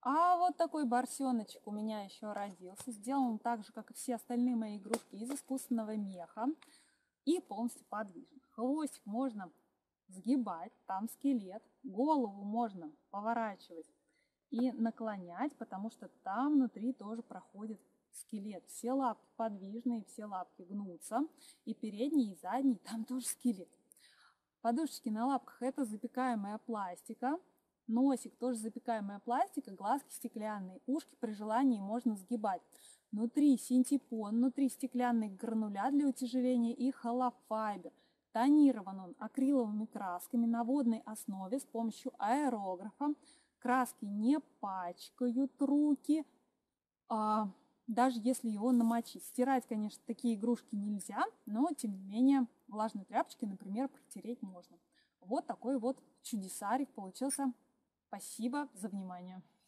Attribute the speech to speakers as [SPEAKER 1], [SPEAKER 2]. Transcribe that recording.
[SPEAKER 1] А вот такой барсеночек у меня еще родился. Сделан так же, как и все остальные мои игрушки, из искусственного меха. И полностью подвижен. Хвостик можно сгибать, там скелет. Голову можно поворачивать и наклонять, потому что там внутри тоже проходит скелет. Все лапки подвижные, все лапки гнутся. И передний, и задний, там тоже скелет. Подушечки на лапках — это запекаемая пластика. Носик тоже запекаемая пластика, глазки стеклянные. Ушки при желании можно сгибать. Внутри синтепон, внутри стеклянные грануля для утяжеления и холофайбер. Тонирован он акриловыми красками на водной основе с помощью аэрографа. Краски не пачкают руки, даже если его намочить. Стирать, конечно, такие игрушки нельзя, но тем не менее влажной тряпочкой, например, протереть можно. Вот такой вот чудесарик получился. Спасибо за внимание.